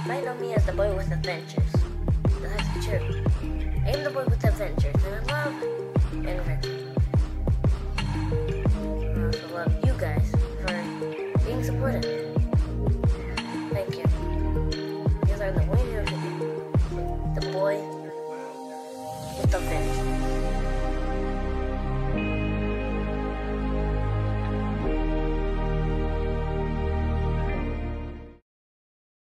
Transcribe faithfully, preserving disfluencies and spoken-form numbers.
might know me as the boy with adventures. That's true. I am the boy with adventures, and I love adventures. I also love you guys for being supportive.